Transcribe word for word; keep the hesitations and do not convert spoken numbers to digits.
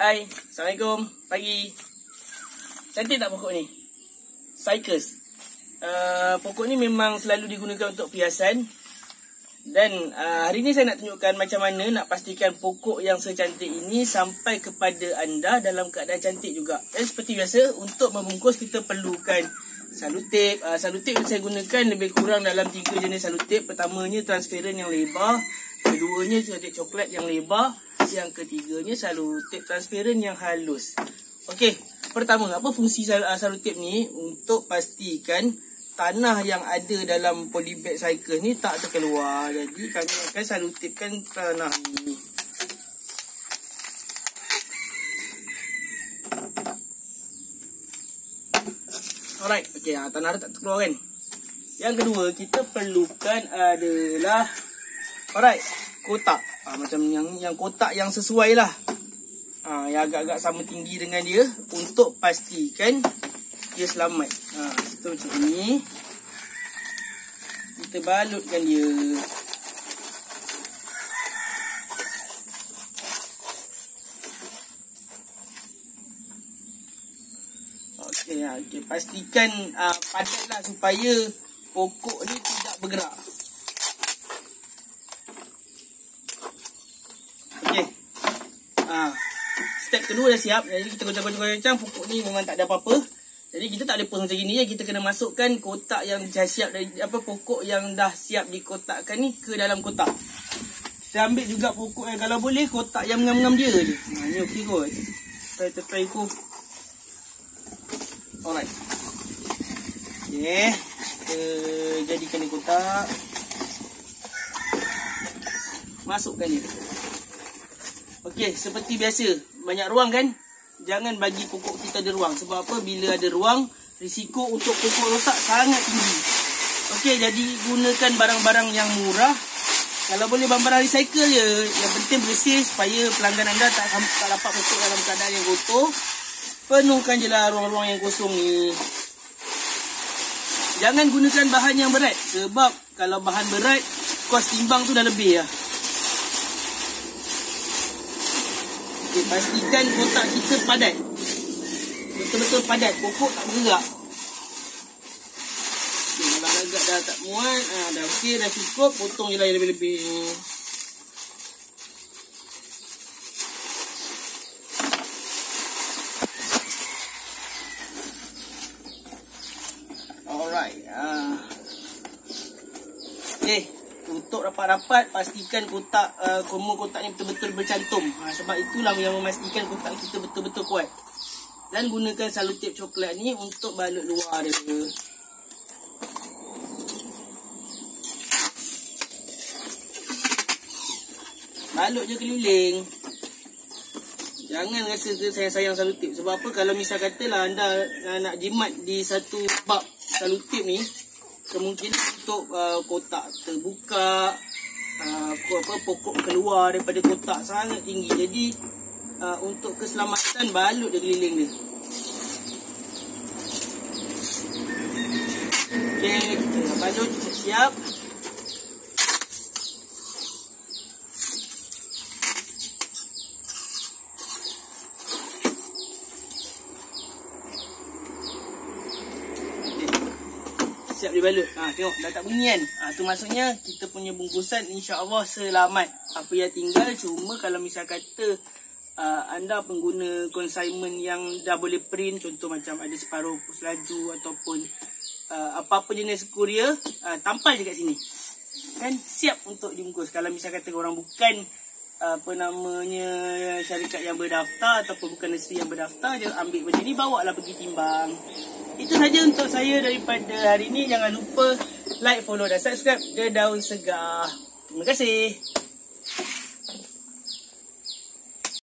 Hai, Assalamualaikum. Pagi. Cantik tak pokok ni? Cycas. Uh, pokok ni memang selalu digunakan untuk perhiasan. Dan uh, hari ni saya nak tunjukkan macam mana nak pastikan pokok yang secantik ini sampai kepada anda dalam keadaan cantik juga. Dan seperti biasa, untuk membungkus kita perlukan salutip. Uh, salutip yang saya gunakan lebih kurang dalam tiga jenis salutip. Pertamanya transparent yang lebar. Keduanya salutip coklat yang lebar. Yang ketiganya salutip transparent yang halus. Okey, pertama, apa fungsi sal salutip ni? Untuk pastikan tanah yang ada dalam polybag cycle ni tak terkeluar. Jadi kami akan salutipkan tanah ni. Alright, okey, tanah tak terkeluar kan? Yang kedua, kita perlukan adalah alright, kotak. Ha, macam yang yang kotak yang sesuai lah. Ha, yang agak-agak sama tinggi dengan dia untuk pastikan dia selamat. Ha, so macam ni. Kita balutkan dia. Okey, ha, okay. Pastikan uh, padatlah supaya pokok ni tidak bergerak. Okey. Ha, step kedua dah siap. Jadi kita goncang-goncang pokok ni memang tak ada apa-apa. Jadi kita tak boleh post macam gini ya. Kita kena masukkan kotak yang dah siap dari apa pokok yang dah siap dikotakkan ni ke dalam kotak. Kita ambil juga pokok yang kalau boleh kotak yang ngam-ngam dia je. Ha, ni okey kot. Try try ko. Alright. Okey. Kita jadikan ni kotak. Masukkan dia. Okey, seperti biasa, banyak ruang kan? Jangan bagi pokok kita ada ruang. Sebab apa? Bila ada ruang, risiko untuk pokok rosak sangat tinggi. Okey, jadi gunakan barang-barang yang murah. Kalau boleh barang-barang recycle je. Yang penting bersih supaya pelanggan anda tak, tak dapat pokok dalam keadaan yang kotor. Penuhkan je lah ruang-ruang yang kosong ni. Jangan gunakan bahan yang berat. Sebab kalau bahan berat, kos timbang tu dah lebih lah. Okay, pastikan kotak kita padat. Betul-betul padat. Pokok tak bergerak. Okay, kalau agak dah tak muat, ah, dah okey, dah cukup. Potong je lah yang lebih-lebih. Alright. Ah. Okay. Tutup rapat-rapat, pastikan kotak uh, komor kotak ni betul-betul bercantum. Ha, sebab itulah yang memastikan kotak kita betul-betul kuat. Dan gunakan salutip coklat ni untuk balut luar dia. Balut je keliling. Jangan rasa sayang-sayang salutip. Sebab apa? Kalau misal katalah anda nak jimat di satu bab salutip ni, kemungkinan untuk uh, kotak terbuka, uh, apa, pokok keluar daripada kotak sangat tinggi. Jadi uh, untuk keselamatan, balut dia keliling dia. Okey, kita dah balut, kita siap. Siap dibalut. Ha, tengok dah tak bunyi kan. Ha, tu maksudnya kita punya bungkusan insya-Allah selamat. Apa yang tinggal cuma kalau misal kata uh, anda pengguna consignment yang dah boleh print, contoh macam ada separuh pus laju ataupun uh, apa-apa jenis kurier, uh, tampal je kat sini. Kan siap untuk dibungkus. Kalau misal kata orang bukan uh, apa namanya syarikat yang berdaftar ataupun bukan nursery yang berdaftar, dia ambil macam ni, bawa lah pergi timbang. Itu saja untuk saya daripada hari ini. Jangan lupa like, follow dan subscribe The Daun Segar. Terima kasih.